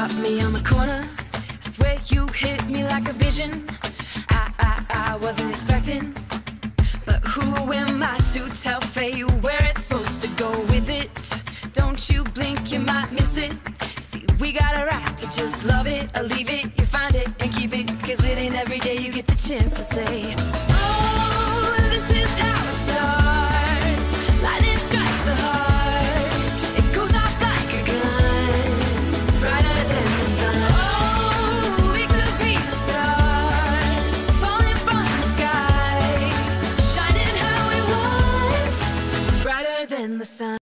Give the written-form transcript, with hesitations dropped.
stopped me on the corner. Swear you hit me like a vision. I wasn't expecting, but who am I to tell fate where it's supposed to go with it? Don't you blink, you might miss it. See, we got a right to just love it or leave it. You find it and keep it, 'cause it ain't every day you get the chance to say